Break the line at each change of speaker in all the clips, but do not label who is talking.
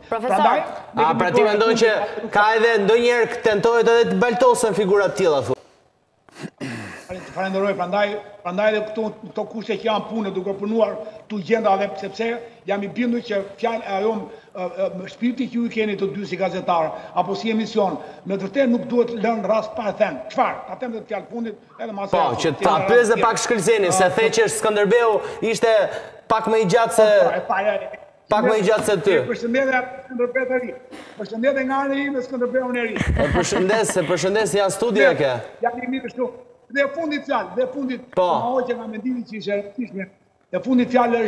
Profesor.
Pra ti mendoj që ka edhe ndonjëherë tentohet edhe të baltosen figura të tilla, thu.
Falenderoj, prandaj edhe këto kushte që janë punë duke punuar tu gjenda edhe sepse jam I bindur që fjalë ajo shpirti që ju keni të dy si gazetar apo si emision, me vërtet nuk duhet lënë rast pa e thënë. Çfarë? Ta them vetë fjalë fundit edhe më
Po, që ta pyes dhe pak shkëlqeni se the që Skënderbeu ishte pak më I gjatë se ty.
Përshëndetje Skënderbeu. Përshëndetje nga ana ime Skënderbeun e ri.
Përshëndes ja studio ke.
Ja jemi kështu. Dhe fundit fjalë,
Po.
Ma hoqe nga mendimi që ishte rëndësishme. Dhe fundit fjalë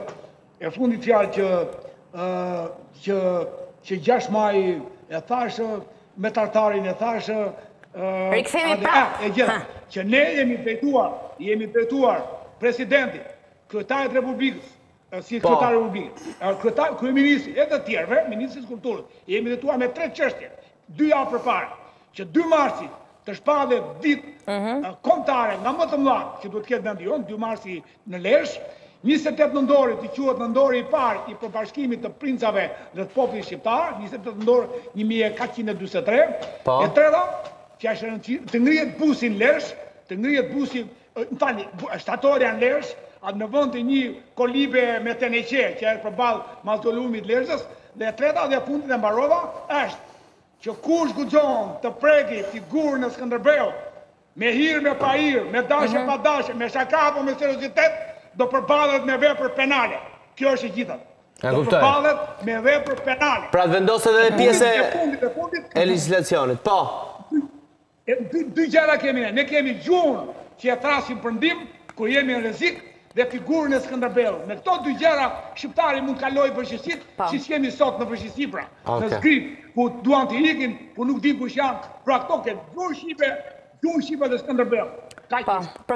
që 6 maj e thashë me tartarin e thashë
Rikthehemi prapë.
që ne jemi drejtuar presidenti, kryetarit Republikës, si kryetar i Republikës, kryeministri e të tjerëve, ministrit kulturës, jemi drejtuar me 3 çështje. 2 javë përpara, që 2 marsi të shpahet ditë kombëtare nga më të mëdha që duhet të ketë vendi jon, 2 marsi në Lezhë, 28 nëndorit i quhet nëndori I parë I përbashkimit të princave dhe të popullit shqiptar, 28 nëndor 1443, e treta, që është rëndësishme, të ngrihet busi në Lezhë, shtatorja në Lezhë, në vend të një kolibe me teneqe që është përballë mauzoleumit Lezhës, dhe e treta dhe fundit e mbarova është që kush guxon të preki figurën e Skënderbeut me hir me pa hir, me dashje pa dashje, me shaka apo me seriozitet, do përballet me vepër penale. Kjo është e gjitha. Do përballet me vepër penale.
Pra të vendoset edhe pjesë e legjislacionit. Po.
Dy gjëra kemi ne. Ne kemi gjuhën që e thrasim për ndihmë kur jemi në rrezik dhe figurën e Skënderbeut. Me këto dy gjëra shqiptari mund kaloj vështirësitë, siç kemi sot në vështirësi pra. Në zgrip, ku duan të ikin, ku nuk di kush janë, pra këto ke gjuhë shqipe dhe Skënderbeut.